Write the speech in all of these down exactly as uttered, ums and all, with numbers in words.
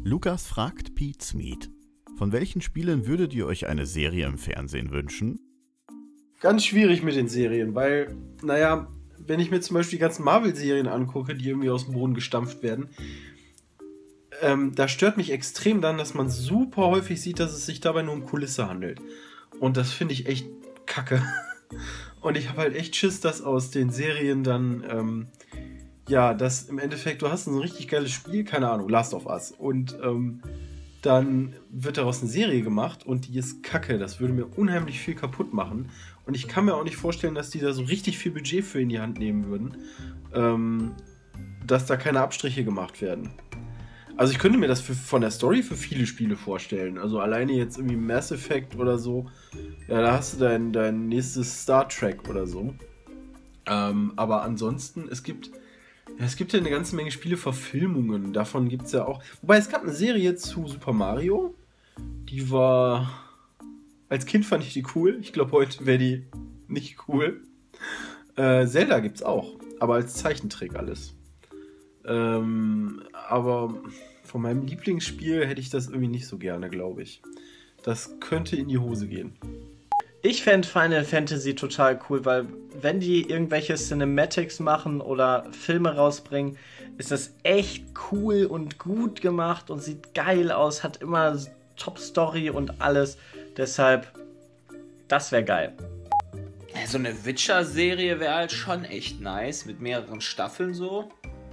Lukas fragt Pete's Meat. Von welchen Spielen würdet ihr euch eine Serie im Fernsehen wünschen? Ganz schwierig mit den Serien, weil, naja, wenn ich mir zum Beispiel die ganzen Marvel-Serien angucke, die irgendwie aus dem Boden gestampft werden, ähm, da stört mich extrem dann, dass man super häufig sieht, dass es sich dabei nur um Kulisse handelt. Und das finde ich echt kacke. Und ich habe halt echt Schiss, dass aus den Serien dann, ähm, ja, dass im Endeffekt, du hast ein richtig geiles Spiel, keine Ahnung, Last of Us. Und ähm, dann wird daraus eine Serie gemacht und die ist kacke. Das würde mir unheimlich viel kaputt machen. Und ich kann mir auch nicht vorstellen, dass die da so richtig viel Budget für in die Hand nehmen würden, ähm, dass da keine Abstriche gemacht werden. Also ich könnte mir das für, von der Story für viele Spiele vorstellen. Also alleine jetzt irgendwie Mass Effect oder so. Ja, da hast du dein, dein nächstes Star Trek oder so. Ähm, aber ansonsten, es gibt, ja, es gibt ja eine ganze Menge Spieleverfilmungen. Davon gibt es ja auch. Wobei es gab eine Serie zu Super Mario. Die war... Als Kind fand ich die cool. Ich glaube, heute wäre die nicht cool. Äh, Zelda gibt's auch. Aber als Zeichentrick alles. Ähm, aber von meinem Lieblingsspiel hätte ich das irgendwie nicht so gerne, glaube ich. Das könnte in die Hose gehen. Ich fände Final Fantasy total cool, weil wenn die irgendwelche Cinematics machen oder Filme rausbringen, ist das echt cool und gut gemacht und sieht geil aus, hat immer Top-Story und alles. Deshalb, das wäre geil. So eine Witcher-Serie wäre halt schon echt nice, mit mehreren Staffeln so.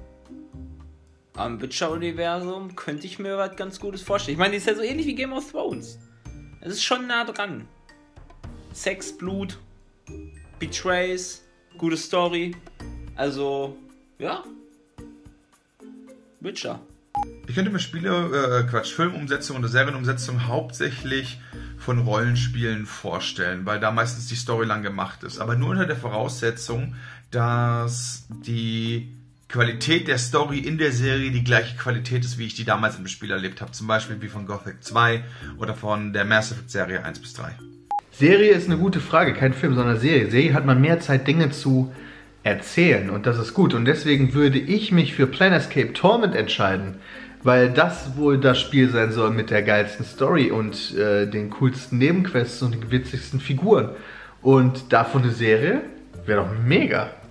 Am Witcher-Universum könnte ich mir was ganz Gutes vorstellen. Ich meine, die ist ja so ähnlich wie Game of Thrones. Es ist schon nah dran. Sex, Blut, Betrays, gute Story. Also, ja. Witcher. Ich könnte mir Spiele, äh, Quatsch, Filmumsetzung oder Serienumsetzung hauptsächlich von Rollenspielen vorstellen, weil da meistens die Story lang gemacht ist. Aber nur unter der Voraussetzung, dass die Qualität der Story in der Serie die gleiche Qualität ist, wie ich die damals im Spiel erlebt habe. Zum Beispiel wie von Gothic zwei oder von der Mass Effect Serie eins bis drei. Serie ist eine gute Frage, kein Film, sondern Serie. Serie hat man mehr Zeit, Dinge zu erzählen und das ist gut. Und deswegen würde ich mich für Planescape Torment entscheiden, weil das wohl das Spiel sein soll mit der geilsten Story und äh, den coolsten Nebenquests und den witzigsten Figuren. Und davon eine Serie wäre doch mega.